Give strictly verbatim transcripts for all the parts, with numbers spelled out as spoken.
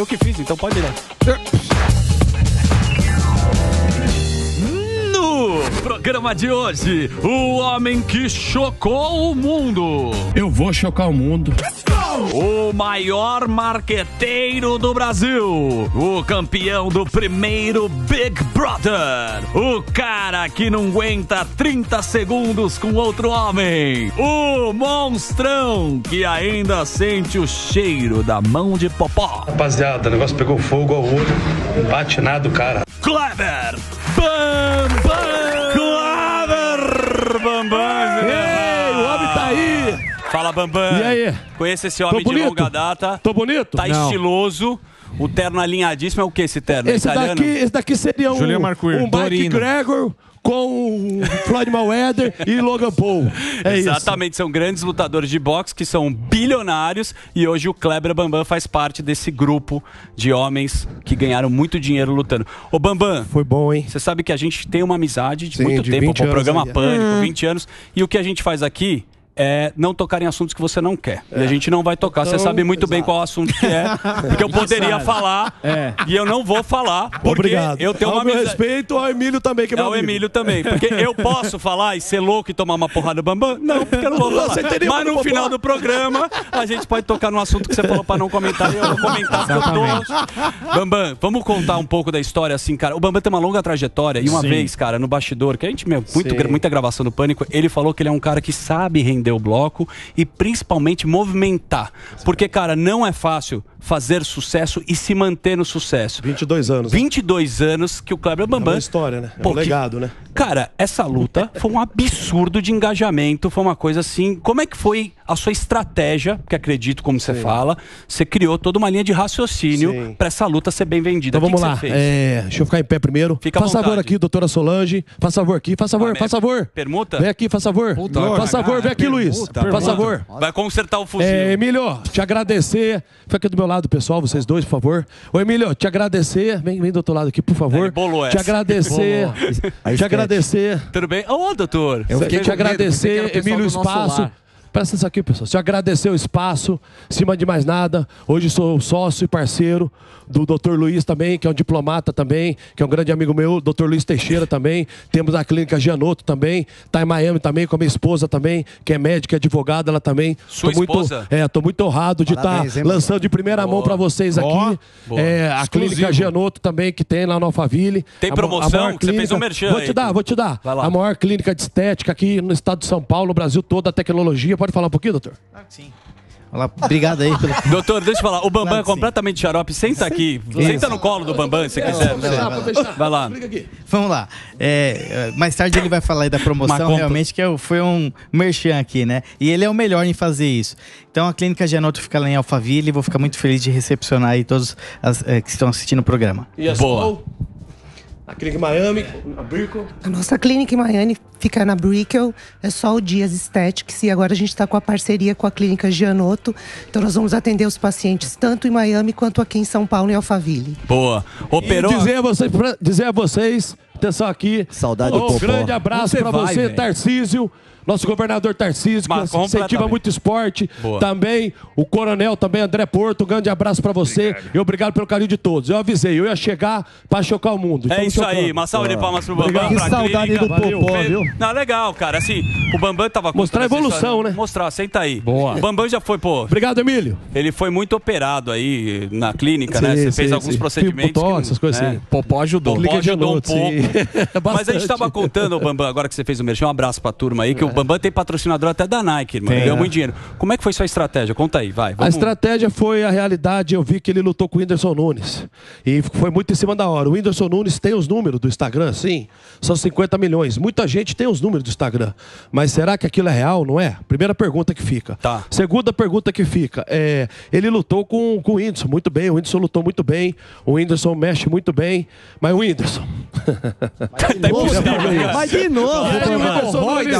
Eu que fiz, então pode ir lá. No programa de hoje, o homem que chocou o mundo. Eu vou chocar o mundo. O maior marqueteiro do Brasil. O campeão do primeiro Big Brother. O cara que não aguenta trinta segundos com outro homem. O monstrão que ainda sente o cheiro da mão de popó. Rapaziada, o negócio pegou fogo ao olho. Bate nada, cara. Kleber Bambam! Kleber Bambam! Ei, o homem tá aí! Fala, Bambam. E aí? Conheço esse homem de longa data. Tô bonito? Tá Não. estiloso. O terno alinhadíssimo. É o que esse terno? Esse italiano? daqui, esse daqui seria um, Julian Marquardt, um Mike Dorino. Gregor com Floyd Mayweather e Logan Paul. É Exatamente, isso. são grandes lutadores de boxe que são bilionários e hoje o Kleber Bambam faz parte desse grupo de homens que ganharam muito dinheiro lutando. Ô Bambam, foi bom, hein? Você sabe que a gente tem uma amizade de Sim, muito de tempo, vinte o programa anos aí. Pânico, Hum. vinte anos, e o que a gente faz aqui é não tocar em assuntos que você não quer. É. E a gente não vai tocar. Então, você sabe muito exato. bem qual assunto que é, porque eu poderia falar é. e eu não vou falar, porque Obrigado. eu tenho ao uma meu amizade... respeito ao Emílio também, que é É meu o amigo. Emílio também, porque eu posso falar e ser louco e tomar uma porrada do Bambam? Não, porque eu não vou falar. Mas no final do programa, a gente pode tocar num assunto que você falou pra não comentar e eu vou comentar porque eu tô... Bambam, vamos contar um pouco da história assim, cara. O Bambam tem uma longa trajetória e uma Sim. vez, cara, no bastidor, que a gente, meu, muito, muita gravação do Pânico, ele falou que ele é um cara que sabe render o bloco e principalmente movimentar. Porque, cara, não é fácil fazer sucesso e se manter no sucesso. vinte e dois anos. vinte e dois anos que o Kleber Bambam... É uma história, né? É Pô, um legado, que... né? Cara, essa luta foi um absurdo de engajamento, foi uma coisa assim... Como é que foi a sua estratégia, que acredito como você fala, você criou toda uma linha de raciocínio para essa luta ser bem vendida. Então que vamos que lá, você fez? é, deixa eu ficar em pé primeiro. Fica à faz favor vontade. aqui, doutora Solange. Faz favor aqui, faz favor, Ah, faz favor. Permuta? Vem aqui, faz favor. Puta, faz cara, favor, vem aqui, permuta, Luiz. permuta. Faz favor. Vai consertar o fuzil. É, Emílio, te agradecer. Fica aqui do meu lado, pessoal, vocês dois, por favor. Ô, Emílio, te agradecer. Vem, vem do outro lado aqui, por favor. Ele bolou te essa. agradecer. Bolou. te agradecer. Tudo bem? Ô, doutor. Eu fiquei te agradecer, Emílio, o espaço. Presta atenção aqui, pessoal. Te agradecer o espaço, acima de mais nada. Hoje sou sócio e parceiro do doutor Luiz também, que é um diplomata também, que é um grande amigo meu, doutor Luiz Teixeira também. Temos a clínica Gianotto também, tá em Miami também, com a minha esposa também, que é médica e advogada, ela também. Sua tô muito, esposa? É, tô muito honrado de estar tá lançando de primeira Boa. mão para vocês aqui. Boa. Boa. É, a Exclusivo. clínica Gianotto também, que tem lá no Alphaville. Tem A- promoção? a maior Que você fez um merchan Vou aí. te dar, vou te dar. Vai lá. A maior clínica de estética aqui no estado de São Paulo, no Brasil todo, a tecnologia. Pode falar um pouquinho, doutor? Sim. Olá, obrigado aí pelo... Doutor, deixa eu falar. O Bambam Claro é que sim. completamente xarope. Senta aqui. Isso. Senta no colo do Bambam, se quiser. Vai lá. Vamos lá. É, mais tarde ele vai falar aí da Uma promoção, compra- realmente, que é o- foi um merchan aqui, né? E ele é o melhor em fazer isso. Então a Clínica Gianotto fica lá em Alphaville e vou ficar muito feliz de recepcionar aí todos as, eh, que estão assistindo o programa. E a Boa. A clínica Miami, a Brickell. A nossa clínica em Miami fica na Brickell, é só o Dias Aesthetics, e agora a gente está com a parceria com a clínica Gianotto, então nós vamos atender os pacientes tanto em Miami quanto aqui em São Paulo, em Alphaville. Boa. Operou. E dizer a vocês, pra- dizer a vocês, atenção aqui. Saudade um do Popó. grande abraço Você para vai, você, velho. Tarcísio. Nosso governador Tarcísio, Mas que incentiva completamente. muito esporte. Boa. Também o coronel, também André Porto. Um grande abraço para você e obrigado pelo carinho de todos. Eu avisei, eu ia chegar para chocar o mundo. É Estamos isso aí, chocando. uma salva de palmas pro Bambam. Obrigado. Que pra saudade clínica. do Popó, Valeu. viu? Não, legal, cara. Assim, o Bambam tava Mostrar a contando essa evolução, história. né? Mostrar, senta aí. Boa. O Bambam já foi, pô. Obrigado, Emílio. Ele foi muito operado aí na clínica, Sim, né? Você sim, fez alguns sim. procedimentos. Botox, que- essas coisas né? assim. Popó ajudou. Clínica Popó ajudou um Gianotto, sim. pouco. Mas a gente Bastante. tava contando, Bambam, agora que você fez o merchan, um abraço pra turma aí, que o Bambam tem patrocinador até da Nike, irmão. Tem, Ele ganhou é. muito dinheiro. Como é que foi sua estratégia? Conta aí, vai. A Vamos... estratégia foi a realidade. Eu vi que ele lutou com o Whindersson Nunes. E foi muito em cima da hora. O Whindersson Nunes tem os números do Instagram, sim. São cinquenta milhões. Muita gente tem os números do Instagram. Mas será que aquilo é real? Não é? Primeira pergunta que fica. Tá. Segunda pergunta que fica. É, ele lutou com, com o Whindersson muito bem. O Whindersson lutou muito bem. O Whindersson mexe muito bem. Mas o Whindersson. Tá impossível. Mas de novo, Vai, Bambam. Whindersson Nunes, Roida, chama velho.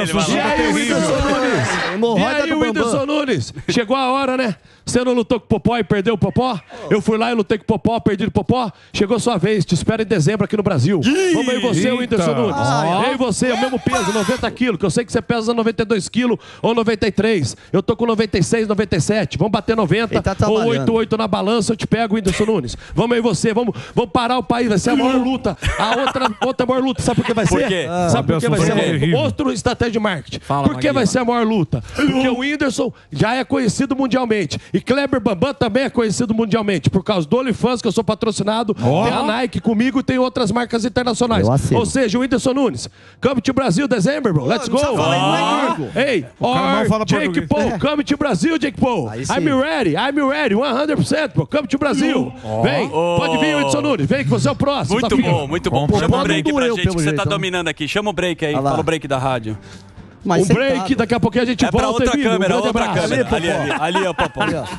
ele, vai E lá. aí, o Whindersson Nunes? E aí, o Whindersson Nunes? Chegou a hora, né? Você não lutou com o Popó e perdeu o Popó? Eu fui lá e lutei com o Popó, perdi o Popó. Chegou sua vez, te espero em dezembro aqui no Brasil. Vamos aí você, o Whindersson Nunes. E aí você, o mesmo peso, noventa quilos, que eu sei que você pesa noventa e dois quilos ou noventa e três. Eu tô com noventa e seis, noventa e sete. Vamos bater noventa tá ou oitenta e oito na balança, eu te pego, Whindersson Nunes. Vamos aí você, vamos, vamos parar o país, vai ser a maior luta. A outra, outra maior luta, sabe por que vai ser? Por quê? Ah, sabe por que vai ser? A maior... Outro estratégia de marketing. Fala, por que vai ser a maior luta? Porque o Whindersson já é conhecido mundialmente. E Kleber Bambam também é conhecido mundialmente. Por causa do OnlyFans, que eu sou patrocinado. Oh. Tem a Nike comigo e tem outras marcas internacionais. Ou seja, o Whindersson Nunes. Come to Brasil, dezembro, bro. Let's go. Ah. Ei, or Jake Paul. Come to Brasil, Jake Paul. I'm ready, I'm ready. cem por cento, bro. Come to Brasil. Oh. Vem, oh. pode vir, Whindersson Nunes. Vem que você é o próximo. Muito tá bom, muito bom. bom. Chama o break pra gente, que você jeito, tá então. dominando aqui. Chama o break aí. Fala o break da rádio. Mas um break, sentado. Daqui a pouquinho a gente é volta. É pra outra e câmera, um outra abraço. câmera. Ali, ali, ali, ali, ó, Popó.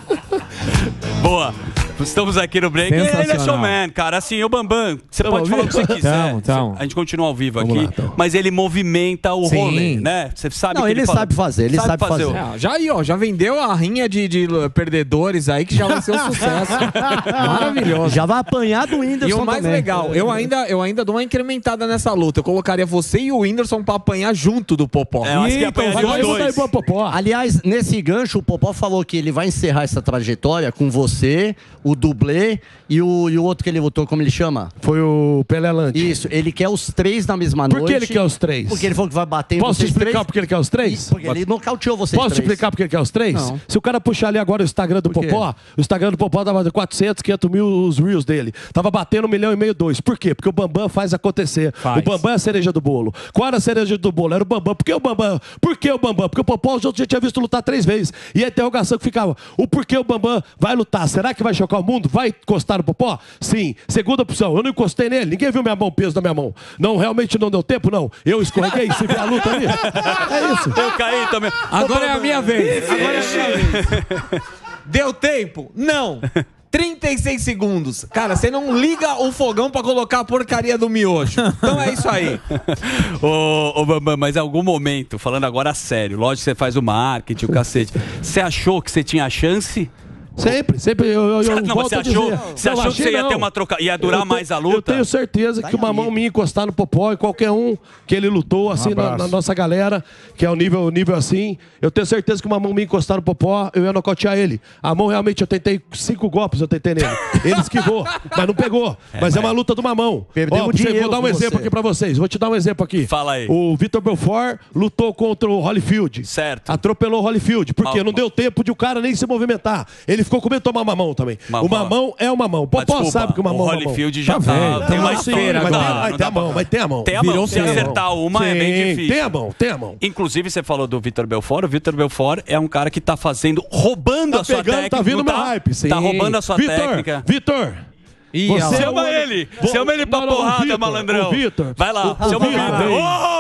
Boa. Estamos aqui no break. Ele é showman, cara. Assim, o Bambam, você tamo pode falar o que você quiser. Tamo, tamo. A gente continua ao vivo Vamos aqui, lá, então. mas ele movimenta o Sim. rolê, né? Você sabe Não, que ele, ele sabe fala... fazer, ele sabe, sabe fazer. fazer. É, já aí, ó, já vendeu a rinha de, de perdedores aí, que já vai ser um sucesso. Maravilhoso. Já vai apanhar do Whindersson. E o mais também. legal, eu ainda, eu ainda dou uma incrementada nessa luta. Eu colocaria você e o Whindersson pra apanhar junto do Popó. É, eu acho que Então, apanharia vai os daí dois. pro Popó. Aliás, nesse gancho, o Popó falou que ele vai encerrar essa trajetória com você, o dublê e o, e o outro que ele votou, como ele chama? Foi o Pelé Lante. Isso, ele quer os três na mesma Por noite. que ele quer os três? Porque ele falou que vai bater em Posso te vocês explicar três. por que ele quer os três? Porque ele nocauteou vocês Posso te três. explicar por que ele quer os três? Não. Se o cara puxar ali agora o Instagram do Por quê? Popó, o Instagram do Popó tava quatrocentos, quinhentos mil os reels dele. Tava batendo um milhão e meio, dois. Por quê? Porque o Bambam faz acontecer. Faz. O Bambam é a cereja do bolo. Qual era a cereja do bolo? Era o Bambam. Por que o Bambam? Por que o Bambam? Porque o Popó os outros já tinha visto lutar três vezes. E a interrogação que ficava, o porquê o Bambam vai lutar? Será que vai chocar o mundo? Vai encostar no Popó? Sim. Segunda opção, eu não encostei nele. Ninguém viu minha mão, o peso da minha mão. Não, realmente não deu tempo, não. Eu escorreguei, se vê a luta ali. É isso. Eu caí também. Agora é a minha vez. Agora é a minha vez. Deu tempo? Não. trinta e seis segundos. Cara, você não liga o fogão pra colocar a porcaria do miojo. Então é isso aí. Ô, ô Bambam, mas em algum momento, falando agora sério, lógico que você faz o marketing, o cacete, você achou que você tinha chance? Sempre, sempre. Eu, eu, eu não, mas você volto a achou, dizer. você Não, achou que achei você ia não. ter uma troca, ia durar Eu te- mais a luta? Eu tenho certeza que uma mão minha encostar no Popó e qualquer um que ele lutou assim na, na nossa galera, que é o nível, o nível assim, eu tenho certeza que uma mão minha encostar no Popó, eu ia nocautear ele. A mão realmente eu tentei cinco golpes, eu tentei nele. Ele esquivou, mas não pegou. Mas é uma luta de uma mão. Perdemos Ó, pra você- dinheiro vou dar um com exemplo você. aqui pra vocês. Vou te dar um exemplo aqui. Fala aí. O Vitor Belfort lutou contra o Holyfield. Certo. Atropelou o Holyfield. Por quê? Mal- Não deu tempo de o cara nem se movimentar. Ele ficou com medo de tomar uma mão também. Uma Uma mão. mão é uma mão. O Mas, Popó desculpa, sabe que uma o mão é uma mão. Holyfield já tá- velho. tem uma Não, sim, história, mas não tem, dá, mas não tem dá a mão, pra- mas tem a mão. Tem a mão, Virou se feira. acertar uma é bem Sim, difícil. Tem a mão, tem a mão. Inclusive, você falou do Vitor Belfort. O Vitor Belfort é um cara que tá fazendo, roubando Tá a sua pegando, técnica. tá vindo não meu hype. Sim. Tá roubando a sua Vitor, técnica. Vitor, Ih, Você ó lá. é Chama o- ele! Vou- Chama ele pra Não, não, o porrada, Vitor, malandrão! o Vitor. Vai lá, O- o chama o Vitor. Vitor!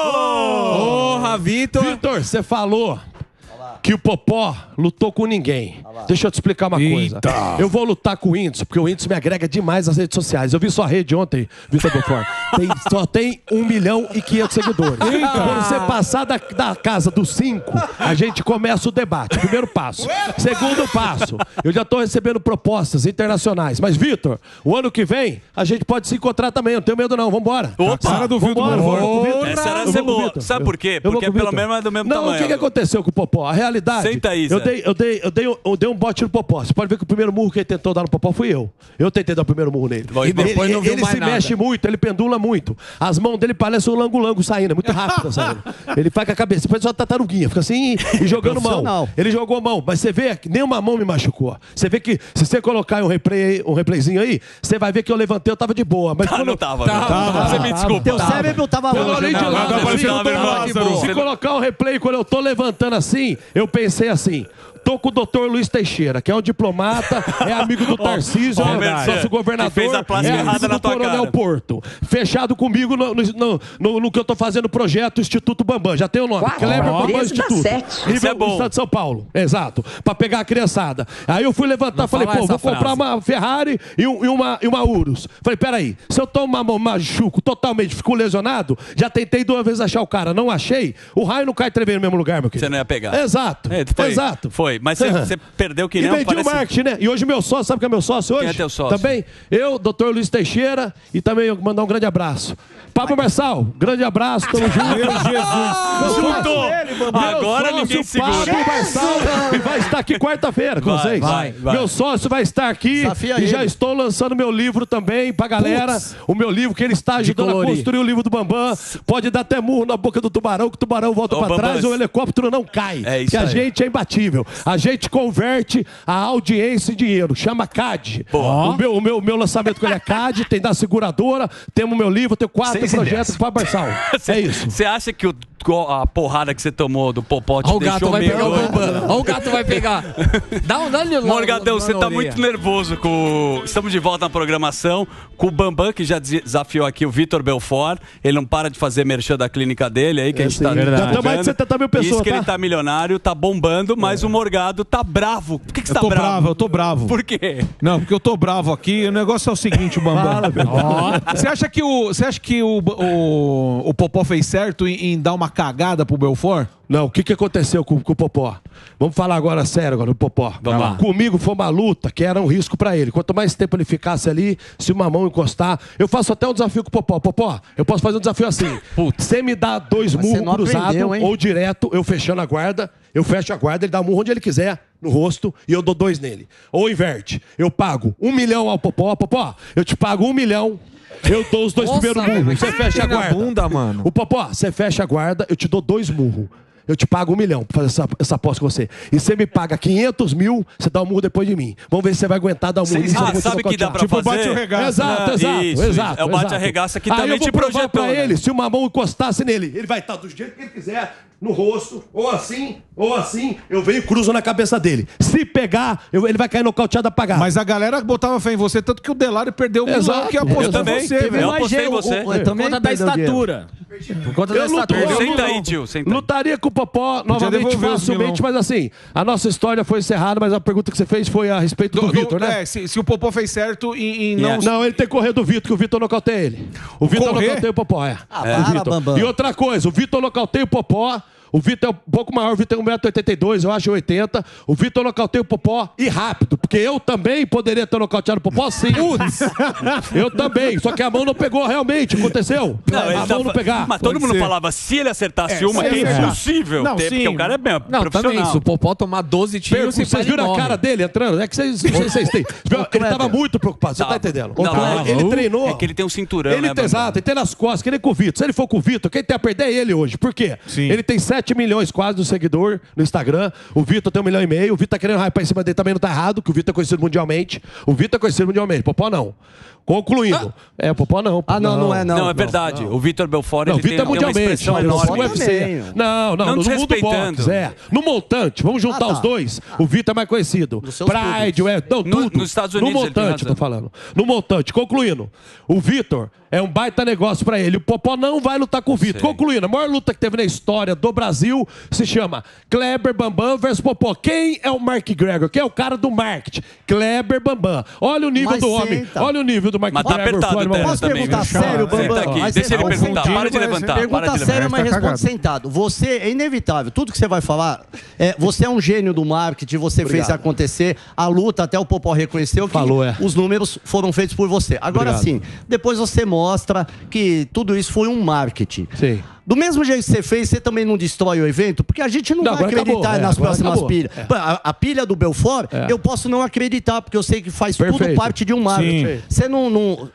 Oh! Porra, Vitor. Vitor, você falou que o Popó lutou com ninguém. Deixa eu te explicar uma coisa. Eita. Eu vou lutar com o Whindersson, porque o Whindersson me agrega demais nas redes sociais. Eu vi sua rede ontem, Vitor Belfort. Tem, só tem um milhão e quinhentos seguidores. Quando você passar da, da casa dos cinco, a gente começa o debate. Primeiro passo. Segundo passo, eu já estou recebendo propostas internacionais. Mas, Vitor, o ano que vem, a gente pode se encontrar também. Eu não tenho medo não. Vambora. Opa! Cara do Vambora, vou com o Vitor. Essa era Eu vou com o boa. Vitor. Sabe por quê? Eu vou Porque com o pelo Vitor. menos é do mesmo não, tamanho. o que, que aconteceu com o Popó? A realidade. Senta aí, eu Zé. dei, eu, dei, eu, dei, eu, dei, eu dei um bote no Popó. Você pode ver que o primeiro murro que ele tentou dar no Popó fui eu. Eu tentei dar o primeiro murro nele. E depois ele não viu ele mais se nada. mexe muito, ele pendula muito. As mãos dele parecem um lango-lango saindo, é muito rápido saindo. Ele faz com a cabeça, parece uma tartaruguinha, fica assim e jogando mão. Profissional. Ele jogou mão, mas você vê que nenhuma mão me machucou. Você vê que se você colocar um replay, um replayzinho aí, você vai ver que eu levantei, eu tava de boa. Mas Ah, quando não eu- tava, não tava. Você me desculpa. Teu cérebro tava eu longe. olhei de né? lado, Não, assim, não, não, se Lázaro. colocar um replay, quando eu tô levantando assim, eu pensei assim, tô com o doutor Luiz Teixeira, que é um diplomata, é amigo do Tarcísio, Ó, é Mercê, nosso governador, que fez a plástica é errada amigo na do tua Coronel cara. Porto. Fechado comigo no, no, no, no que eu tô fazendo o projeto Instituto Bambam. Já tem o nome. Quatro, Kleber Bambam treze dá Instituto. sete. Nível Isso é bom. do Estado de São Paulo. Exato. Pra pegar a criançada. Aí eu fui levantar, Não falei, fala pô, essa vou comprar frase. uma Ferrari e, um, e, uma, e uma Urus. Falei, peraí, se eu tomo uma machuco totalmente, fico lesionado, já tentei duas vezes achar o cara, não achei, o raio não cai tremendo no mesmo lugar, meu querido. Você não ia pegar. Exato. É, foi, Exato. Foi, mas você, você perdeu que E nem um, vendi o parece... marketing, né? E hoje meu sócio, sabe quem é meu sócio hoje? Quem é teu sócio? Também eu, doutor Luiz Teixeira, e também eu mandar um grande abraço. Pablo Marçal, grande abraço, tamo junto. Meu Jesus. Juntou. Agora Meu ninguém sócio, Pablo segura. Marçal, e vai estar aqui quarta-feira com Vai, vocês. vai, vai. Meu sócio vai estar aqui Desafia e ele. já estou lançando meu livro também pra galera. O meu livro que ele está ajudando a colorir. construir o livro do Bambam. Pode dar até murro na boca do tubarão, que o tubarão volta Ô, pra Bambam, trás e o helicóptero não cai. É isso que a aí. gente é imbatível. A gente converte a audiência em dinheiro. Chama C A D. Boa. O meu, o meu, meu lançamento com ele é C A D, tem da seguradora, temos o meu livro, tenho quatro Seis e projetos dez. para Marçal. É isso. Você acha que o, a porrada que você tomou do Popote Olha o gato deixou vai meio pegar o doido? Bambam. Olha o gato vai pegar. Dá um dá-lhe lá. Morgadão, lá você na tá orelha. muito nervoso com. o- Estamos de volta na programação com o Bambam, que já desi- desafiou aqui o Vitor Belfort. Ele não para de fazer merchan da clínica dele aí, que a gente tá. sim. Já divulgando. tem mais de setenta mil pessoas, Isso que tá? ele tá milionário, tá bombando, mas o Morgado tá bravo. Por que, que você Eu tá tô bravo? bravo, eu tô bravo. Por quê? Não, porque eu tô bravo aqui. O negócio é o seguinte, Bambam. Você acha que o, você acha que o, o, o Popó fez certo em, em dar uma cagada pro Belfort? Não, o que, que aconteceu com, com o Popó? Vamos falar agora sério agora, o Popó. Vamos lá. Comigo foi uma luta que era um risco pra ele. Quanto mais tempo ele ficasse ali, se uma mão encostar... Eu faço até um desafio com o Popó. Popó, eu posso fazer um desafio assim. Você me dá dois Mas você murros não cruzados aprendeu, hein? ou direto, eu fechando a guarda, eu fecho a guarda, ele dá um murro onde ele quiser, no rosto, e eu dou dois nele. Ou inverte. Eu pago um milhão ao Popó. Popó, eu te pago um milhão... Eu dou os dois Nossa, primeiros murros. Você fecha a na guarda. bunda, mano. O Popó, você fecha a guarda, eu te dou dois murros. Eu te pago um milhão pra fazer essa, essa aposta com você. E você me paga quinhentos mil, você dá um murro depois de mim. Vamos ver se você vai aguentar dar um murro. Cês- nisso, eu ah, vou te sabe que dá nocautear. pra Tipo, fazer? bate o regaço. Exato, Ah, exato, isso, exato. isso. É o exato. bate-arregaça que Aí também eu vou te provar projetou, pra né? ele, se uma mão encostasse nele, ele vai estar do jeito que ele quiser, no rosto, ou assim, ou assim, eu venho e cruzo na cabeça dele. Se pegar, eu- ele vai cair nocauteado apagado. Mas a galera botava fé em você, tanto que o Delário perdeu o milhão Exato. que apostou Eu também. em você, Eu velho. apostei em você. Eu também Por conta da perdeu dinheiro. estatura. Por conta da Eu luto, estatura. eu Senta luto. aí, tio, senta aí. Lutaria com o Popó novamente devolver os facilmente, milão. mas assim, a nossa história foi encerrada, mas a pergunta que você fez foi a respeito do, Do- do- Vitor, né? é, se, se o Popó fez certo em, em não... Yeah. Não, ele tem que correr do Vitor, que o Vitor nocauteia ele. O Vitor Correr? nocauteia o Popó, é. Ah, É, o para, Vitor. Bambam. E outra coisa, o Vitor nocauteia o Popó. O Vitor é um pouco maior, o Vitor tem um metro e oitenta e dois, eu acho oitenta. O Vitor nocauteia o Popó e rápido, porque eu também poderia ter nocauteado o Popó, sim. eu também, só que a mão não pegou realmente, aconteceu. Não, ele a tá mão não fa- pegar. Mas todo Pode mundo ser. falava, se ele acertasse uma, se que é ele acertar. impossível. Não, ter, sim. porque o cara é bem Não, também, profissional. se o Popó tomar doze tiros, Perco, se vocês viram a cara dele entrando? É que vocês, vocês, vocês têm. Ele Kleber. tava muito preocupado, você tá Tava. entendendo? Não, Ele- ele não. treinou. É que ele tem um cinturão, Ele né, tem, Bambam? exato, ele tem nas costas, que nem com o Vitor. Se ele for com o Vitor, quem tem a perder é ele hoje. Por quê? Sim. Ele tem sete milhões quase de seguidor no Instagram. O Vitor tem um milhão e meio. O Vitor tá querendo hypar em cima dele, também não tá errado, que o Vitor é conhecido mundialmente. O Vitor é conhecido mundialmente. Popó não. Concluindo. É, o Popó não. Ah, não, não é não. Não, é verdade. O Vitor Belfort, Não, ele o Vitor é tem, tem uma mundialmente. expressão mas enorme. no U F C. também. Não, não, Não no mundo do desrespeitando. boxe, é. No montante, vamos juntar Ah, tá. os dois. O Vitor é mais conhecido. Nos seus Pride, públicos. é, não, No- tudo. nos Estados Unidos No ele tem montante, razão. eu tô falando. No montante. Concluindo, o Vitor é um baita negócio pra ele. O Popó não vai lutar com o Vitor. Sei. Concluindo, a maior luta que teve na história do Brasil se chama Kleber Bambam versus Popó. Quem é o Mark Gregor? Quem é o cara do marketing? Kleber Bambam. Olha o nível Mas do homem. senta. Olha o nível do Mark Mas tá Gregor. apertado Floyd o terno Mayweather. Posso também, perguntar viu? sério, Senta Bambam? aqui, Mas deixa você ele tá perguntar. confundindo, Para de mas levantar. Para Pergunta de séria, levantar. mas Tá responde cagado. sentado. Você é inevitável. Tudo que você vai falar, é, você é um gênio do marketing, você fez acontecer. A luta, até o Popó reconheceu que Falou, é. os números foram feitos por você. Agora Obrigado. sim, depois você mostra que tudo isso foi um marketing. Sim. Do mesmo jeito que você fez, você também não destrói o evento, porque a gente não, Não, vai agora acreditar acabou, é, nas agora próximas acabou. pilhas. É. A, a pilha do Belfort, É. eu posso não acreditar, porque eu sei que faz tudo Perfeito. parte de um marketing. Sim. Você não, não-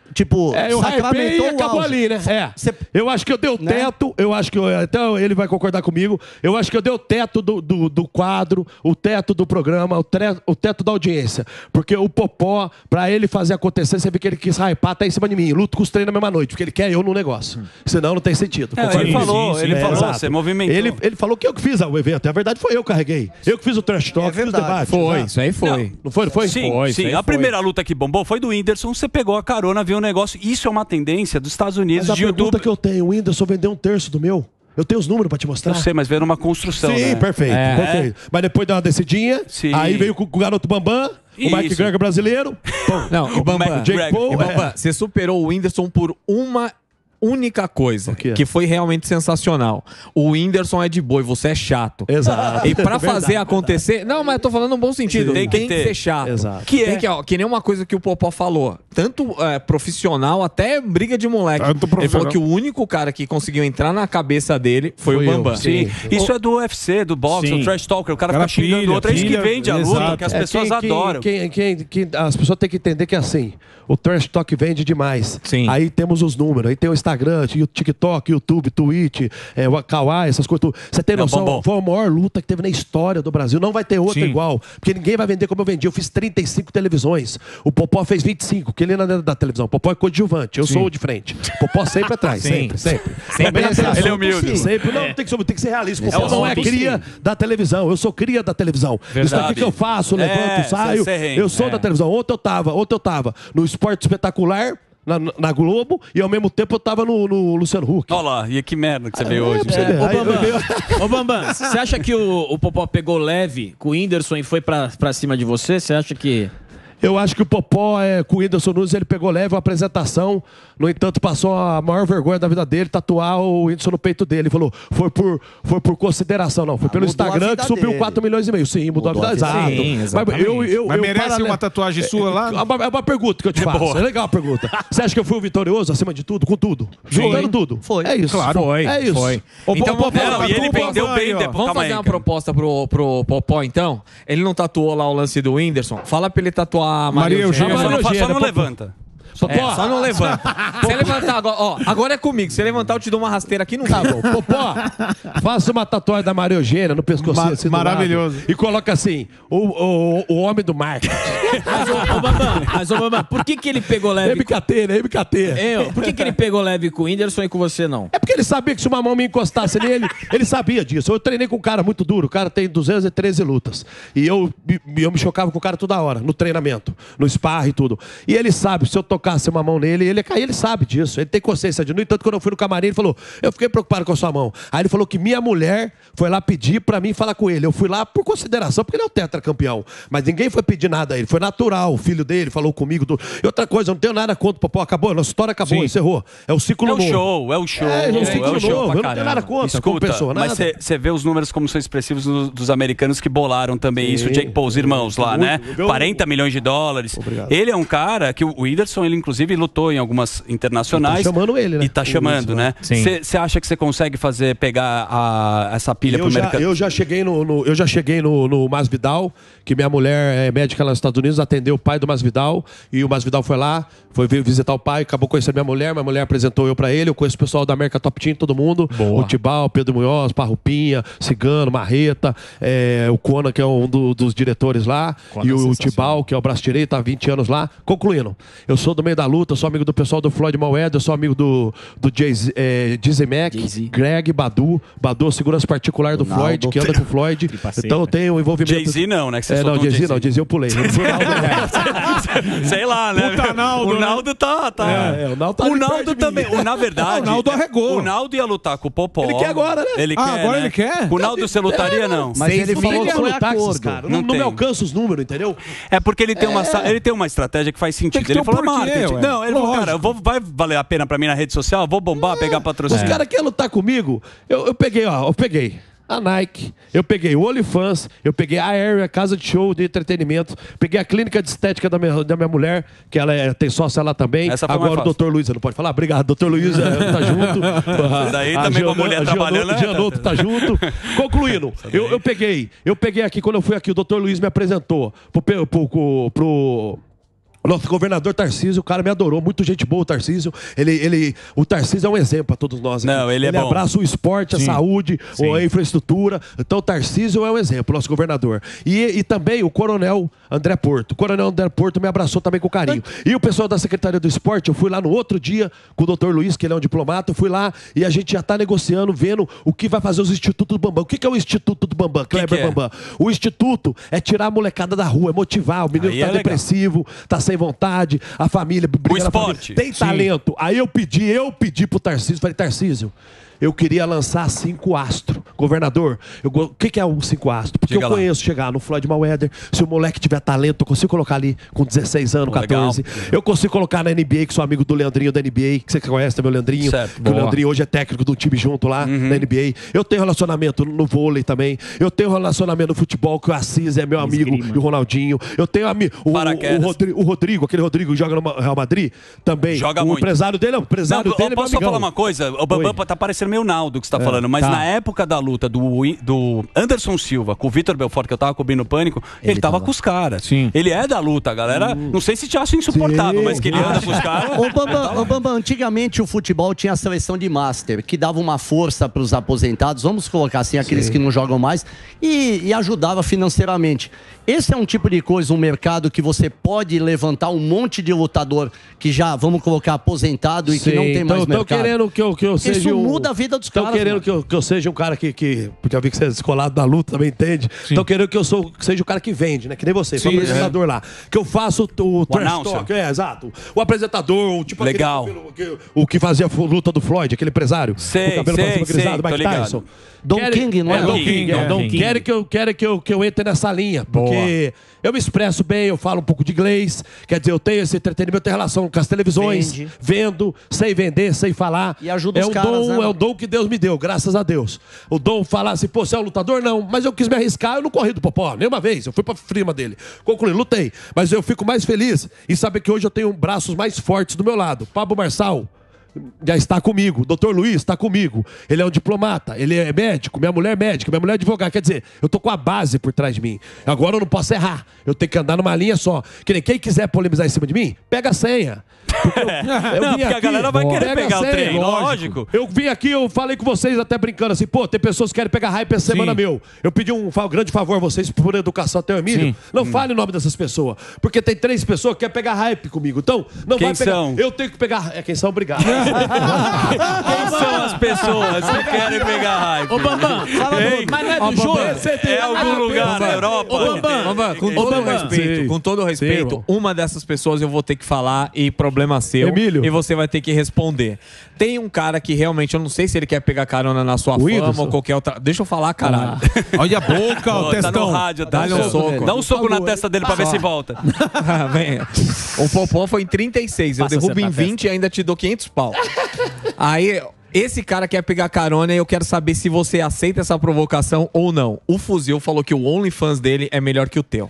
tipo, É, eu hypei e acabou ali, né? É. Cê, eu acho que eu dei o né? teto, eu acho que eu, até ele vai concordar comigo, eu acho que eu dei o teto do, do, do quadro, o teto do programa, o, tre, o teto da audiência. Porque o Popó, pra ele fazer acontecer, você vê que ele quis hypar até em cima de mim. Luto com os treinos na mesma noite, porque ele quer eu no negócio. Senão não tem sentido. É, ele falou, ele É, falou, exato. você movimentou. Ele, ele falou que eu que fiz o evento. A verdade foi eu que carreguei. Eu que fiz o trash talk, É fiz o verdade. debate. Foi, né? isso aí foi. Não, não foi, não foi? Sim, Foi, sim. isso aí A foi. primeira luta que bombou foi do Whindersson, você pegou a carona, viu o negócio. Isso é uma tendência dos Estados Unidos Mas a de pergunta YouTube. que eu tenho, o Whindersson vendeu um terço do meu. Eu tenho os números pra te mostrar. Eu sei, mas veio numa construção, Sim, né? perfeito, É. perfeito. Mas depois deu uma descidinha, Sim. aí veio com, com o garoto Bambam, o Mike Isso. Greger brasileiro. Pum. Não, e Bambam, Mac Jake Greg. Paul, e Bambam, é. você superou o Whindersson por uma única coisa, O quê? que foi realmente sensacional. O Whindersson é de boi, você é chato. Exato. E pra Verdade. fazer acontecer... Não, mas eu tô falando no bom sentido. Tem Tem que que, ter. ser chato. Exato. Que Tem é. que, ó, que nem uma coisa que o Popó falou. Tanto é, profissional, até briga de moleque. Tanto Ele profissional. falou que o único cara que conseguiu entrar na cabeça dele foi, Foi o eu, Bambam. Sim, isso é do U F C, do boxe, Sim. do trash talker. O cara, Cara fica xingando pilha, o outro. É isso que pilha, vende a luta, exato. que as É, pessoas quem- quem- adoram. Quem, quem, quem- as pessoas têm que entender que é assim. O trash talk vende demais. Sim. Aí temos os números. Aí tem o Instagram, o TikTok, YouTube, Twitch, é, o Kawaii, essas coisas. tudo. Você tem Não, noção? bom, bom. Foi a maior luta que teve na história do Brasil. Não vai ter outra Sim. igual. Porque ninguém vai vender como eu vendi. Eu fiz trinta e cinco televisões. O Popó fez vinte e cinco, que ele não é da televisão. O Popó é coadjuvante. Eu sou o de frente. O Popó sempre atrás. Sim. Sempre, sempre. Sempre Também na atrás. televisão, Ele é humilde. Sempre. Não, tem que, ser, tem que ser realista. O É Popó o não é assunto, cria da televisão. Eu sou cria da televisão. Isso aqui que eu faço, É, levanto, saio. cê- cê rende, Eu sou é. da televisão. Ontem eu tava, ontem eu tava no Esporte Espetacular, na, na Globo, e ao mesmo tempo eu tava no, no Luciano Huck. Olha lá, e que merda que você veio hoje. pra você ver. Ô, Aí eu Bambam, veio- ô, Bambam, você acha que o, o Popó pegou leve com o Whindersson e foi pra, pra cima de você? Você acha que... Eu acho que o Popó, é, com o Whindersson Nunes, ele pegou leve a apresentação. No entanto, passou a maior vergonha da vida dele, tatuar o Whindersson no peito dele. Ele falou, foi por, foi por consideração, não. Foi pelo mudou a Instagram vida que subiu dele. quatro milhões e meio. Sim, mudou, Mudou a a vida. vida. Exato. Sim, Mas exatamente. eu, eu, Mas eu merece paralelo- uma tatuagem sua lá? É uma, é uma pergunta que eu te faço. Boa. É legal a pergunta. Você acha que eu fui o vitorioso acima de tudo? Com tudo? Juntando tudo? Foi. É isso. Claro. Foi, É isso. foi. Ô, Então Popó, vamos- Não, e ele Popó, vendeu bem ó. depois. Vamos Calma fazer aí, uma cara. proposta pro, pro Popó, então? Ele não tatuou lá o lance do Whindersson? Fala pra ele tatuar a Maria Maria Eugênia. Eugênia. Só não, fa- só Eugênia, não Popó. levanta. É, só não levanta. Se ele levantar agora, ó, agora é comigo. Se ele levantar, eu te dou uma rasteira aqui no Tá meio. bom. Popó, faça uma tatuagem da Maria Eugênia no pescoço. Ma- assim, do maravilhoso. lado, e coloca assim, o, o, o homem do marketing. Mas, ô, ô, Bambam, mas, ô, Bambam, por que que ele pegou leve... M K T, né? M K T. É, ó, por que que ele pegou leve com o Whindersson e com você não? É porque ele sabia que se uma mão me encostasse nele, ele sabia disso. Eu treinei com um cara muito duro, o cara tem duzentas e treze lutas. E eu, eu me chocava com o cara toda hora, no treinamento, no sparring e tudo. E ele sabe, se eu tocasse uma mão nele, ele ia cair, ele sabe disso. Ele tem consciência disso. No entanto, quando eu fui no camarim, ele falou, eu fiquei preocupado com a sua mão. Aí ele falou que minha mulher foi lá pedir pra mim falar com ele. Eu fui lá por consideração, porque ele é o tetracampeão. Mas ninguém foi pedir nada a ele. Foi natural, o filho dele falou comigo. Tudo. E outra coisa, eu não tenho nada contra o Popó. Acabou, a nossa história acabou, Sim. encerrou. É o ciclo É o novo. show, é o show. É, é um ciclo o show novo. pra Eu não tenho nada contra como Escuta, pessoa, mas nada. você vê os números como são expressivos dos, dos americanos que bolaram também isso, o Jake Paul, os irmãos lá, Muito. né? Meu- quarenta milhões de dólares. Obrigado. Ele é um cara que o Whindersson, ele inclusive lutou em algumas internacionais. E tá chamando ele, né? E tá chamando, né? Sim. Você acha que você consegue fazer, pegar a- essa pilha Eu pro já, mercado? eu já cheguei no, no- eu já cheguei no, no Masvidal, que minha mulher é médica lá nos Estados Unidos, atendeu o pai do Masvidal, e o Masvidal foi lá, foi vir visitar o pai, acabou conhecendo minha mulher, minha mulher apresentou eu pra ele, eu conheço o pessoal da América Top Team, todo mundo, Boa. o Tibal, Pedro Munhoz, Parrupinha, Cigano, Marreta, é, o Conan, que é um do- dos diretores lá, Conan e o sensacional. Tibal, que é o braço direito, há vinte anos lá. Concluindo, eu sou do meio da luta, eu sou amigo do pessoal do Floyd Mayweather, eu sou amigo do, do Jay-Z, é, Dizzy Mac, Jay-Z. Greg, Badu, Badu, segurança particular do Ronaldo. Floyd, que anda com o Floyd. Então eu tenho um envolvimento. Jay-Z não, né? Que você É, não, soltou um Jay-Z não, Jay-Z. Jay-Z eu pulei. Eu não fui Naldo, não. Sei lá, né? Puta Naldo, o né? Naldo tá. tá. É, é, o Naldo tá O ali Naldo perto de também. mim. O, na verdade. O Naldo arregou. O Naldo ia lutar com o Popó. Ele quer agora, né? Ele Ah, quer. agora né? ele quer? O Naldo você lutaria, não? Mas Seis ele milhões falou que Quer foi lutar com esses acordo. caras. Não Não, não me tem. alcança os números, entendeu? É porque ele tem, uma, sa- ele tem uma estratégia que faz sentido. Tem que ter Ele um falou porquê, marketing. ué. Não, ele falou, Lógico. cara, eu vou, vai valer a pena pra mim na rede social? Vou bombar, pegar patrocínio. Os caras querem lutar comigo. Eu, eu peguei, ó, eu peguei a Nike, eu peguei o OnlyFans, eu peguei a Area, casa de show de entretenimento, peguei a clínica de estética da minha, da minha mulher, que ela é- tem sócia lá também. Essa foi Agora mais o fácil. doutor Luiz, não pode falar? Obrigado, doutor Luiz é, tá junto. daí também com a mulher trabalhando, né? Gianotto tá junto. Concluindo, eu, eu peguei, eu peguei aqui, quando eu fui aqui, o doutor Luiz me apresentou pro, pe- pro, pro, pro O nosso governador Tarcísio, o cara me adorou, muito gente boa o Tarcísio. Ele, ele, o Tarcísio é um exemplo para todos nós. Aqui. Não, ele é ele bom. abraça o esporte, Sim. a saúde, Sim. a infraestrutura. Então o Tarcísio é um exemplo, nosso governador. E, e também o coronel André Porto. O coronel André Porto me abraçou também com carinho. E o pessoal da Secretaria do Esporte, eu fui lá no outro dia com o doutor Luiz, que ele é um diplomata, eu fui lá e a gente já está negociando, vendo o que vai fazer os Institutos do Bambam. O que, que é o Instituto do Bambam, Kleber que é? Bambam? O Instituto é tirar a molecada da rua, é motivar. O menino Aí tá é legal. depressivo, tá sem vontade, a família... briga na esporte. família. Tem Sim. talento. Aí eu pedi, eu pedi pro Tarcísio, falei, Tarcísio, eu queria lançar cinco astros. Governador, eu go- o que, que é um cinco astros? Porque Diga eu lá. conheço chegar no Floyd Mayweather, se o moleque tiver talento, eu consigo colocar ali com dezesseis anos, Pô, legal. catorze. Eu consigo colocar na N B A, que sou amigo do Leandrinho da N B A, que você conhece também o Leandrinho. Certo. Que Boa. o Leandrinho hoje é técnico do time junto lá Uhum. na N B A. Eu tenho relacionamento no vôlei também. Eu tenho relacionamento no futebol, que o Assis é meu amigo e o Ronaldinho. Eu tenho ami- o, o, Paraquedas. o, Rodrigo, o Rodrigo, aquele Rodrigo que joga no Real Madrid, também. Joga o muito. empresário dele é o empresário Não, dele. eu posso é só meu falar amigão. uma coisa? O Bambam Oi. tá parecendo meio Naldo que você tá É, falando, mas tá. na época da luta do, do Anderson Silva com o Vitor Belfort, que eu tava cobrindo o Pânico, ele, Ele tava, tava. com os caras. Sim. Ele é da luta, a galera. Não sei se te acha insuportável, Sim. mas que ele anda com os caras. Ô Bambam, ô, Bambam, antigamente o futebol tinha a seleção de Master, que dava uma força para os aposentados, vamos colocar assim, aqueles Sim. que não jogam mais, e, e ajudava financeiramente. Esse é um tipo de coisa, um mercado que você pode levantar um monte de lutador que já, vamos colocar, aposentado e que Sim, não tem então, mais tão mercado. querendo que eu, que eu seja Isso um... muda a vida dos Estão caras. querendo mano. que eu, que eu seja um cara que, que... Porque eu vi que você é descolado da luta, também entende. Estão querendo que eu sou, que seja o cara que vende, né? Que nem você, Sim, o apresentador lá. Que eu faço o, o trash announcer. talk. É, exato. O apresentador, o tipo Legal. aquele- o que- o que fazia a luta do Floyd, aquele empresário. Sei, com o cabelo sei, pra cima sei, grisalho, tô Mike ligado. Tyson. Don Querem- King, não é? É, Don King, King. é. é. Don King. Querem que eu, querem que eu, que eu entre nessa linha. Porque eu me expresso bem, eu falo um pouco de inglês. Quer dizer, eu tenho esse entretenimento, eu tenho relação com as televisões. Vende. Vendo, sei vender, sei falar. E ajuda é os um caras, dom, né? É o dom que Deus me deu, graças a Deus. O dom falar assim, pô, você é um lutador? Não. Mas eu quis me arriscar, eu não corri do Popó, nenhuma vez. Eu fui pra firma dele. Concluí, lutei. Mas eu fico mais feliz em saber que hoje eu tenho braços mais fortes do meu lado. Pablo Marçal já está comigo. doutor Luiz está comigo. Ele é um diplomata, ele é médico, minha mulher é médica, minha mulher é advogada. Quer dizer, eu tô com a base por trás de mim. Agora eu não posso errar. Eu tenho que andar numa linha só. Que nem quem quiser polemizar em cima de mim, pega a senha. Porque eu, eu Não, vim porque a galera vai querer pega pegar a o senha, trem, lógico. Eu vim aqui, eu falei com vocês até brincando assim, pô, tem pessoas que querem pegar hype essa semana Sim. meu. Eu pedi um fa- grande favor a vocês por educação até o Emílio. Sim. Não fale o nome dessas pessoas. Porque tem três pessoas que querem pegar hype comigo. Então, não Quem vai pegar. são? Eu tenho que pegar. É quem são, obrigado. Quem são as pessoas que querem pegar hype? Ô, Bambam, fala Hein? do... Mas não é Ó, do Bambam, Júnior? você tem- É algum lugar na Europa? Ô, Bambam, Bambam, com Ô, todo Bambam. respeito, Sim. com todo respeito, irmão. uma dessas pessoas eu vou ter que falar e problema seu. Emílio. E você vai ter que responder. Tem um cara que realmente, eu não sei se ele quer pegar carona na sua O fama Whindersson? ou qualquer outra. Deixa eu falar, caralho. Olha a boca, Ó, o tá no testão. rádio, tá Dá-lhe no um soco. Dá um soco na testa dele pra ver se volta. Ah, vem. O Popó foi em trinta e seis. Eu Passa derrubo essa em na vinte e ainda te dou quinhentos pau. Aí, esse cara quer pegar carona e eu quero saber se você aceita essa provocação ou não. O Fuzil falou que o OnlyFans dele é melhor que o teu.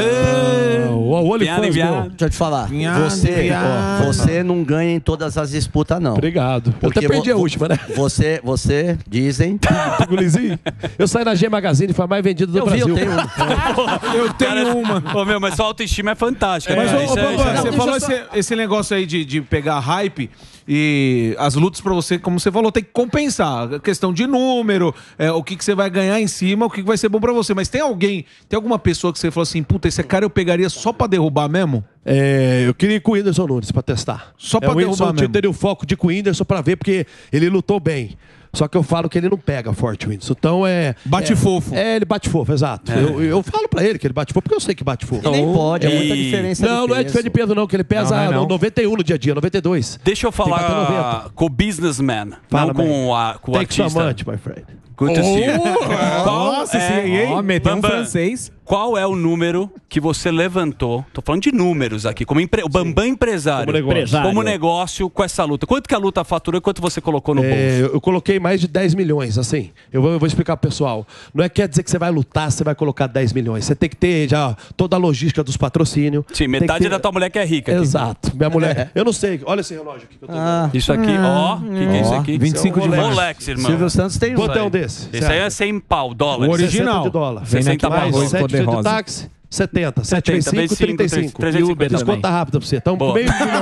O olho Piada, fãs, piada. meu. Deixa eu te falar, Vinhado, você, vinhado. ó, você não ganha em todas as disputas, não. Obrigado. Eu Porque até perdi vo- a última, né? Você, você, dizem... Fico lisinho. Eu saí na G Magazine, foi a mais vendida do Eu vi, Brasil. eu tenho um. Eu tenho uma. Ô, meu, mas sua autoestima é fantástica. Mas, cara. ô, Isso ô, é- Bambam, isso é- você deixa falou eu só- esse, esse negócio aí de, de pegar hype e as lutas pra você, como você falou, tem que compensar. A questão de número, é, o que, que você vai ganhar em cima, o que, que vai ser bom pra você. Mas tem alguém, tem alguma pessoa que você falou assim, puta, esse cara eu pegaria só pra derrubar mesmo? É, eu queria ir com o Whindersson Nunes pra testar. Só pra é, o Whindersson, derrubar mesmo. Eu teria o foco de ir com o Whindersson pra ver, porque ele lutou bem. Só que eu falo que ele não pega forte o Whindersson. Então é. Bate é, fofo. É, ele bate fofo, exato. Eu, eu falo pra ele que ele bate fofo, porque eu sei que bate fofo. E nem pode, é muita E- diferença Não, de não é peso. diferente de peso, não, que ele pesa Não, não é não. noventa e um no dia a dia, noventa e dois. Deixa eu Tem que bater falar noventa. com o businessman, Fala, não com, man. o, a, com o Take some artista. munch, my friend. Good to see you. Nossa, é, sim, hein? Ó, meteu um Bambam, francês. Qual é o número que você levantou? Tô falando de números aqui, como empre... o Bambam empresário. Como negócio. Empresário. Como negócio com essa luta. Quanto que a luta faturou e quanto você colocou no É, bolso? eu eu coloquei mais de dez milhões, assim. Eu vou, eu vou explicar pro pessoal. Não é quer dizer que você vai lutar, você vai colocar dez milhões. Você tem que ter já toda a logística dos patrocínios. Sim, Tem que metade ter- da tua mulher que é rica. aqui. Exato. Minha mulher. Eu não sei. Olha esse relógio aqui que eu tô Ah, Isso aqui, ó. O que, que é isso Ó, aqui? vinte e cinco de Rolex, março. Rolex, irmão. Silvio Santos tem um. Quanto é um desse? Esse aí é cem pau, dólares. O original. sessenta de dólar. Vem sessenta naquele barras. arroz sete cor de dias de rosa. táxi, setenta. sete vezes cinco, trinta e cinco. trezentos e cinquenta Desconta também. rápido pra você. Então, Boa. meio milhão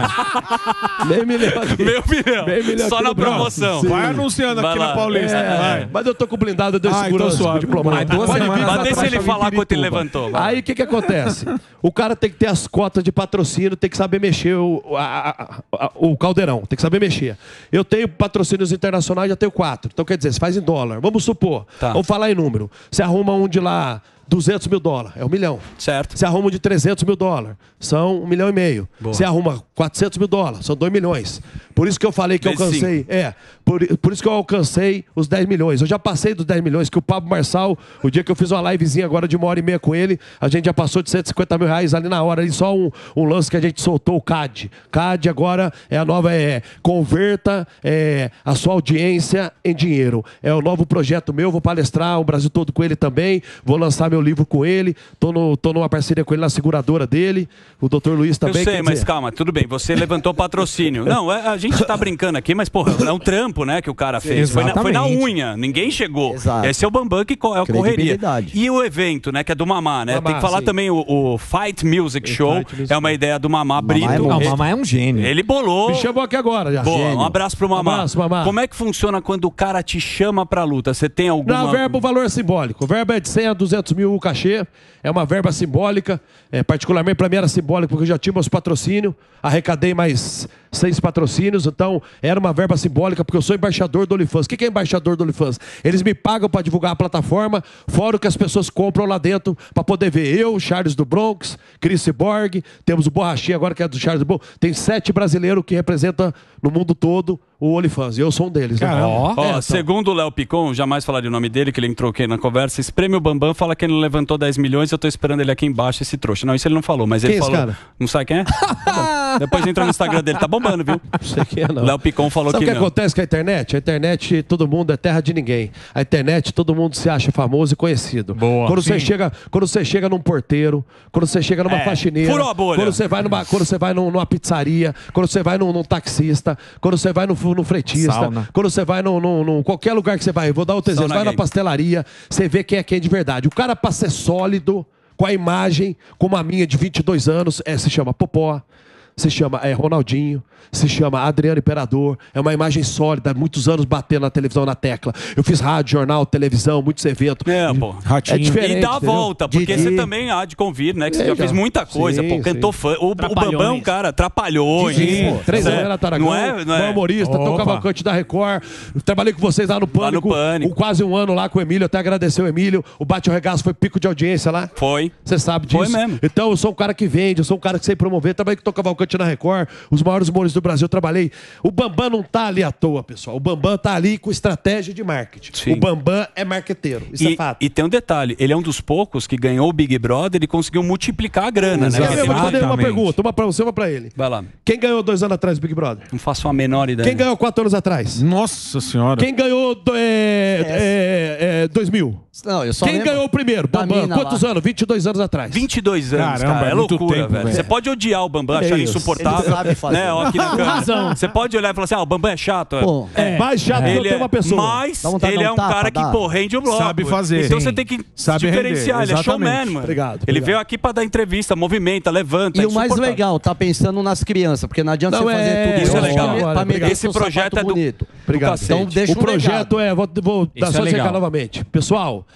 aqui. Meio milhão aqui. Meio milhão. Meio milhão Só aqui na no braço. promoção. Sim. Vai anunciando Vai aqui lá. na Paulista. É, Vai. mas eu tô com blindado, eu dou Ah, segurança então suave. pro diplomata. Mas duas Pode vir, semanas pode Mas deixa vir. ele falar quanto ele levantou. vai. Aí o que que acontece? O cara tem que ter as cotas de patrocínio, tem que saber mexer o, a- a- a- o caldeirão, tem que saber mexer. Eu tenho patrocínios internacionais, já tenho quatro. Então quer dizer, você faz em dólar. Vamos supor, Tá. vamos falar em número. Você arruma um de lá duzentos mil dólares, é um milhão. Certo. Você arruma um de trezentos mil dólares, são um milhão e meio. Boa. Você arruma quatrocentos mil dólares, são dois milhões. Por isso que eu falei que eu Vezes alcancei. cinco. É, por, por isso que eu alcancei os dez milhões. Eu já passei dos dez milhões, que o Pablo Marçal, o dia que eu fiz uma livezinha agora de uma hora e meia com ele, a gente já passou de cento e cinquenta mil reais ali na hora, ali só um, um lance que a gente soltou, o C A D. C A D agora é a nova, é converta é, a sua audiência em dinheiro. É o novo projeto meu, vou palestrar o Brasil todo com ele também, vou lançar meu livro com ele, tô, no, tô numa parceria com ele na seguradora dele, o doutor Luiz também. Eu sei, quer mas dizer- calma, tudo bem. Você levantou patrocínio. Não, é- a gente tá brincando aqui, mas, porra, é um trampo, né, que o cara fez. Foi na, foi na Exatamente. unha, ninguém chegou. Exato. Esse é o Bambam que co- é o correria. Credibilidade. E o evento, né, que é do Mamá, né? Mamá, Tem que falar sim. também o, o Fight Music Show. Fight Music é uma Show. ideia do Mamá Brito. é bom. Não, o Ele- Mamá é um gênio. Ele bolou. Me chamou aqui agora já. Boa, Gênio. um abraço pro Mamá. Um abraço, Mamá. Como é que funciona quando o cara te chama pra luta? Você tem alguma... Não, verba, o valor é simbólico. O verba é de cem a duzentos mil o cachê. É uma verba simbólica. É, particularmente para mim era simbólico, porque eu já tinha meus patrocínios. Arrecadei mais seis patrocínios. Então, era uma verba simbólica, porque eu sou embaixador do OnlyFans. O que que é embaixador do OnlyFans? Eles me pagam para divulgar a plataforma, fora o que as pessoas compram lá dentro para poder ver. Eu, Charles do Bronx, Chris Borg, temos o Borrachinha agora, que é do Charles do Bronx. Tem sete brasileiros que representam no mundo todo o OnlyFans. E eu sou um deles. Né? Ó, É, então. segundo o Léo Picon, jamais falaria o nome dele, que ele entrou aqui na conversa. Espreme o Bambam, fala que ele não levantou dez milhões, eu tô esperando ele aqui embaixo, esse trouxa. Não, isso ele não falou, mas ele Quem é esse falou. cara? Não sabe quem é? Tá bom. Depois entra no Instagram dele, tá bombando, viu? Não sei quem é, não. Léo Picon falou Sabe o que que não. acontece com a internet? A internet, todo mundo é terra de ninguém. A internet, todo mundo se acha famoso e conhecido. Boa. Quando você Sim. chega, quando você chega num porteiro, quando você chega numa É, faxineira, furou a bolha. quando você vai numa, quando você vai num- numa pizzaria, quando você vai num, num taxista, quando você vai no, no fretista, Sauna. quando você vai num, num- num- qualquer lugar que você vai, eu vou dar outro exemplo, Sauna vai na game. pastelaria, você vê quem é quem de verdade. O cara pra ser sólido, com a imagem, como a minha de vinte e dois anos, é, se chama Popó. Se chama é, Ronaldinho, se chama Adriano Imperador. É uma imagem sólida, muitos anos batendo na televisão, na tecla. Eu fiz rádio, jornal, televisão, muitos eventos. É, pô. É diferente. E dá a entendeu? volta, porque Didi. você também há de convir, né? Que você É, já fez já. muita coisa, Sim, pô. Cantou sim. fã. O, o Trapalhões. Bambam, cara, trapalhões. Sim, pô. Três anos era Taragão, Não é? Não é? bom humorista, Tom Opa. Cavalcante da Record. Trabalhei com vocês lá no Pânico. Pânico. Um, quase um ano lá com o Emílio, até agradecer o Emílio. O Bate o Regaço foi pico de audiência lá. Foi. Você sabe disso. Foi mesmo. Então eu sou um cara que vende, eu sou um cara que sei promover. Trabalhei com o Tom Cavalcante na Record, os maiores humoristas do Brasil eu trabalhei. O Bambam não tá ali à toa, pessoal. O Bambam tá ali com estratégia de marketing. Sim. O Bambam é marqueteiro. Isso E, é fato. e tem um detalhe, ele é um dos poucos que ganhou o Big Brother e conseguiu multiplicar a grana, né? Quer ver? Eu vou te fazer uma Exatamente. pergunta, uma pra você, uma pra ele. Vai lá. Quem ganhou dois anos atrás do Big Brother? Não faço a menor ideia. Quem ganhou quatro anos atrás? Nossa senhora. Quem ganhou do, é, é, é, dois mil? Não, eu só Quem lembro ganhou o primeiro? da Bambam. mina Quantos lá. anos? vinte e dois anos atrás. vinte e dois anos, Caramba, cara. É é muito loucura, tempo, velho. velho. Você pode odiar o Bambam, achar ele isso. insuportável. Ele sabe fazer. Né? Ó, aqui na câmera. razão. Você pode olhar e falar assim: ah, o Bambam é chato. Pô, É. Mais chato que eu Ele tenho é, uma pessoa. mas Dá vontade de ele dar é um um tapa, cara que, dá. pô, rende o bloco. Sabe fazer. Então Sim. você tem que Sabe se diferenciar. render, Ele é showman, exatamente. mano. Obrigado, Ele obrigado. veio aqui pra dar entrevista, movimenta, levanta. E é o mais insuportável. legal, tá pensando nas crianças, porque não adianta Não, você fazer é- tudo Isso é só legal. pra- pra Olha, merecer esse um projeto sapato é do- bonito. Obrigado. cacete. Então deixa O um projeto legado. é, vou, vou dar Isso só é explicar legal. novamente. Pessoal,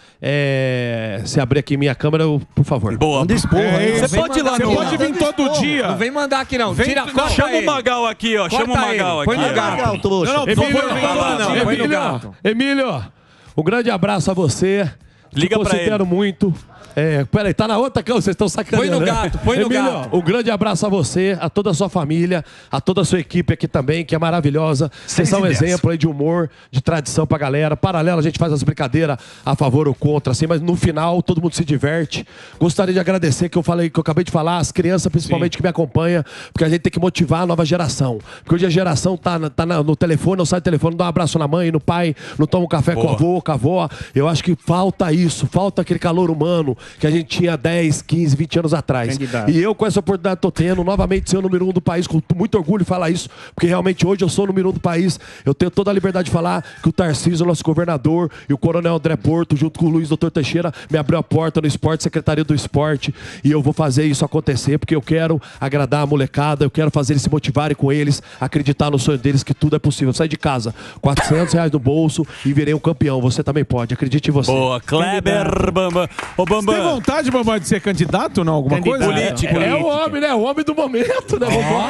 é, se abrir aqui minha câmera, eu- por favor. Boa. Manda expor, É, hein? você Vem pode ir lá mandar no- aqui, Pode não. vir todo dia. Não vem mandar aqui, não. Tira, Vem- corta Chama ele. o Magal aqui, ó. Chama o Corta Magal ele, põe aqui. no ó. gato. Legal, trouxa. Não, não, Emílio, por favor, vem vai lá, todo vai dia. põe no Emílio, gato. Emílio, um grande abraço a você. Liga Te pra considero ele. muito. É, peraí, tá na outra câmera, vocês estão sacaneando. Põe no né? gato, põe no Emílio, gato. um grande abraço a você, a toda a sua família, a toda a sua equipe aqui também, que é maravilhosa. Vocês são um exemplo aí de humor, de tradição pra galera. Paralelo, a gente faz as brincadeiras a favor ou contra, assim, mas no final todo mundo se diverte. Gostaria de agradecer, que eu falei, que eu acabei de falar, as crianças principalmente que me acompanham, porque a gente tem que motivar a nova geração. Porque hoje a geração tá, na- tá na- no telefone, não sai do telefone, não dá um abraço na mãe, no pai, não toma um café com o avô, com a avó. Eu acho que falta isso, falta aquele calor humano, que a gente tinha dez, quinze, vinte anos atrás. Candidato. E eu, com essa oportunidade que tô tendo, novamente ser o número um do país, com muito orgulho de falar isso, porque realmente hoje eu sou o número um do país. Eu tenho toda a liberdade de falar que o Tarcísio, nosso governador, e o Coronel André Porto, junto com o Luiz Doutor Teixeira, me abriu a porta no esporte, Secretaria do Esporte, e eu vou fazer isso acontecer, porque eu quero agradar a molecada, eu quero fazer eles se motivarem com eles, acreditar no sonho deles que tudo é possível. Sai de casa, quatrocentos reais no bolso e virei um campeão. Você também pode, acredite em você. Boa, Kleber Bambam. Ô, Bambam. Você tem vontade, Bambam, de ser candidato, não? Alguma Candidato. coisa? Político. É, é o homem, né? O homem do momento, né?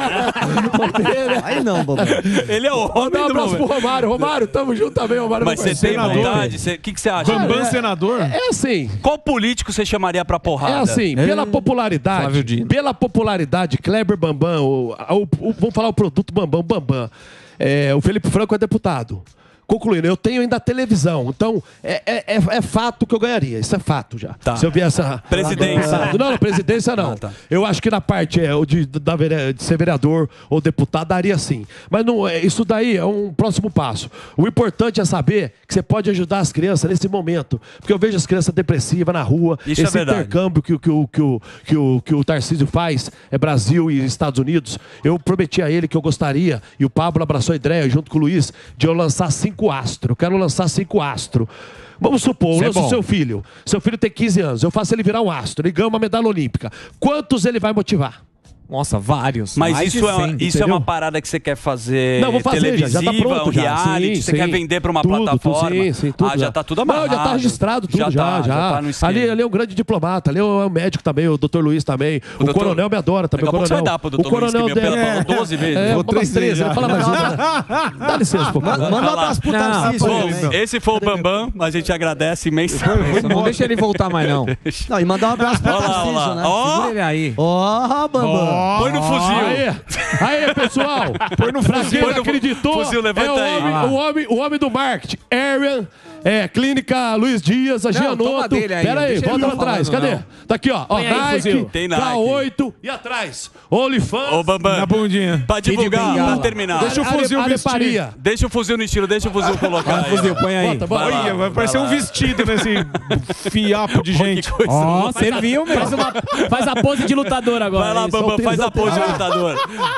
Vambora. Aí não, Bambam. Ele é o homem Mandar um do abraço momento. pro Romário. Romário, tamo junto também, Romário. Mas você tem vontade? O que que você acha? Bambam é, senador? É, é assim. Qual político você chamaria pra porrada? É assim, pela popularidade, pela popularidade, Kleber Bambam, o, o, o, vamos falar o produto Bambam, Bambam. É, o Felipe Franco é deputado. Concluindo, eu tenho ainda a televisão, então é, é, é, é fato que eu ganharia, isso é fato já. Tá. Se eu vier essa... Presidência. Não, não, presidência não. Ah, tá. Eu acho que na parte é, de, da, de ser vereador ou deputado, daria sim. Mas não, é, isso daí é um próximo passo. O importante é saber que você pode ajudar as crianças nesse momento. Porque eu vejo as crianças depressivas na rua, Isso é esse verdade. intercâmbio que, que, o- que, o- que, o, que o Tarcísio faz, é Brasil e Estados Unidos. Eu prometi a ele que eu gostaria, e o Pablo abraçou a ideia, junto com o Luiz, de eu lançar cinco astros. Eu quero lançar cinco astros. Vamos supor, eu Isso é lanço o bom. seu filho. Seu filho tem quinze anos, eu faço ele virar um astro, ele ganha uma medalha olímpica. Quantos ele vai motivar? Nossa, vários. Mas Mais isso, de é, cem, isso é entendeu? uma parada que você quer fazer Não, vou fazer, já, televisiva, já tá pronto um já. reality, Sim, você sim. quer vender pra uma Tudo, tudo, plataforma. sim, sim, tudo ah, já tá tudo amarrado. Não, já tá registrado tudo, já, já. tá, já tá no esquema. ali, ali é um grande diplomata, ali é um médico também, o doutor Luiz também. O, doutor- coronel me adora também. Daqui a o pouco coronel, você vai dar pro doutor o coronel Luiz, que me dele- apela- falou doze vezes. É, Vou umas três treze, vezes não fala mais uma. né? Dá licença, pô. Manda um abraço pro Tarcísio. Bom, também. esse foi o Bambam, a gente agradece imensamente. Não deixa ele voltar mais, não. Não, e mandar um abraço pro Olha lá, olha Tarcísio, lá. né? Ó, Segura ele aí. Ó, Bambam. põe no fuzil. Aí, aí, pessoal. Põe no pra quem Põe não no acreditou, fuzil, levanta é o aí. homem, Ah. o, homem, o homem do marketing. Arian, é, Clínica Luiz Dias, a Não, toma Gianotto. dele aí, Pera não aí, deixa ele volta não pra trás. falando, Cadê? não. Tá aqui, ó. ó Põe aí, Nike, fuzil. Tem Nike. K oito e atrás. OnlyFans. Ô, Bambam, Na bundinha. pra divulgar, bengala. pra terminar. Deixa o fuzil vestir. Areparia. Deixa o fuzil no estilo, deixa o fuzil colocar aí. Fuzil, põe aí. Bota, bota. Vai lá, Olha, vai parecer vai um lá. vestido nesse fiapo de gente. Que coisa Ó, louca. você viu, meu? Faz, uma, faz a pose de lutador agora. Vai lá, isso. Bambam, faz a pose de Ah. lutador.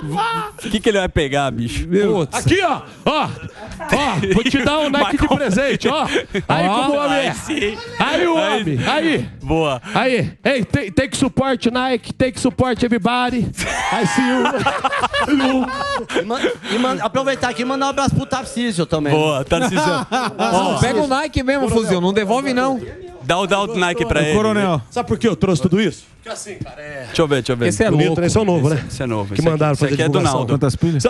O que, que ele vai pegar, bicho? Putz. Aqui, ó. Ó. Ó, vou te dar um Nike de presente, ó. Aí Ó, como o homem aí é. sim. Aí o Aí homem. Aí. Boa. Aí, ei, take, take support Nike, take support everybody. I see you. E man- e man- aproveitar aqui e mandar um abraço pro Tarcísio também. Boa, Tarcísio. Ó, pega o Nike mesmo, fuzil. Não devolve, não. Dá o, dá o Nike pra ele. Coronel. Sabe por que eu trouxe tudo isso? Deixa eu ver, deixa eu ver. Esse é Bonito, louco. né? Esse é o novo, né? Esse é novo. Que esse mandaram aqui, fazer esse aqui é do divulgação. Naldo. Quantas pilhas?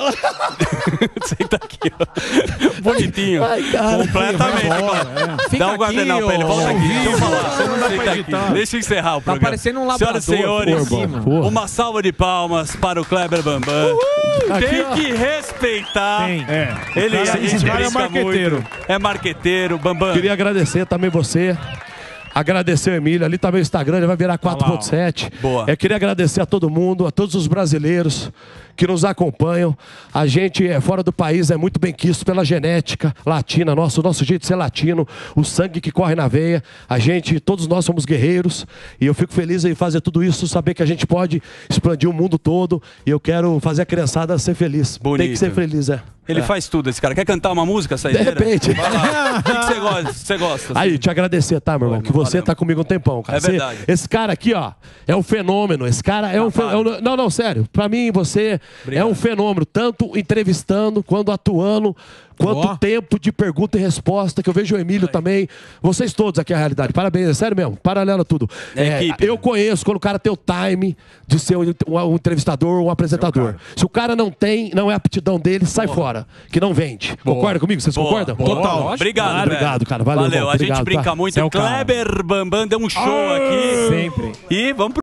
Senta aqui, ó. Bonitinho. Ai, cara. Completamente. Fica Dá um guardanal aqui, pra ele. ó. Volta aqui. Deixa eu falar. Você não dá pra Senta editar. aqui. Deixa eu encerrar o programa. parecendo um labrador, Senhoras e senhores, por cima. Porra. uma salva de palmas para o Kleber Bambam. Tem ó. que respeitar. Tem. É. Ele, a Esse gente cara é brinca marqueteiro. muito. É marqueteiro, Bambam. Queria agradecer também você. Agradecer o Emílio, ali tá meu Instagram, ele vai virar quatro ponto sete. Boa. Eu queria agradecer a todo mundo, a todos os brasileiros que nos acompanham. A gente é fora do país, é muito bem quisto pela genética latina, nosso, o nosso jeito de ser latino, o sangue que corre na veia. A gente, todos nós somos guerreiros e eu fico feliz em fazer tudo isso, saber que a gente pode expandir o mundo todo e eu quero fazer a criançada ser feliz. Tem Bonito. que ser feliz, é. Ele É. faz tudo, esse cara. Quer cantar uma música, Saideira? De repente. Vai lá. O que que você gosta? Você gosta? Aí, te agradecer, tá, meu irmão? Que você valeu. tá comigo um tempão, cara. É Você- verdade. esse cara aqui, ó, é um fenômeno. Esse cara é um fenômeno. Não, não, sério. Pra mim, você é um fenômeno. Tanto entrevistando, quanto atuando, quanto Ó. tempo de pergunta e resposta, que eu vejo o Emílio também. Vocês todos aqui, a realidade. Parabéns, é sério mesmo. Paralelo a tudo. É É, equipe. eu conheço quando o cara tem o time de ser um, um- um entrevistador, um apresentador. Se o cara não tem, não é a aptidão dele, sai fora. Que não vende. Concorda comigo? Vocês Boa, concordam? boa. Total. Obrigado, Claro. velho. Obrigado, cara. Valeu, Valeu. irmão. A gente Obrigado, brinca tá? muito. Você é o cara. Kleber Bambam deu um show aqui. Sempre. E vamos pro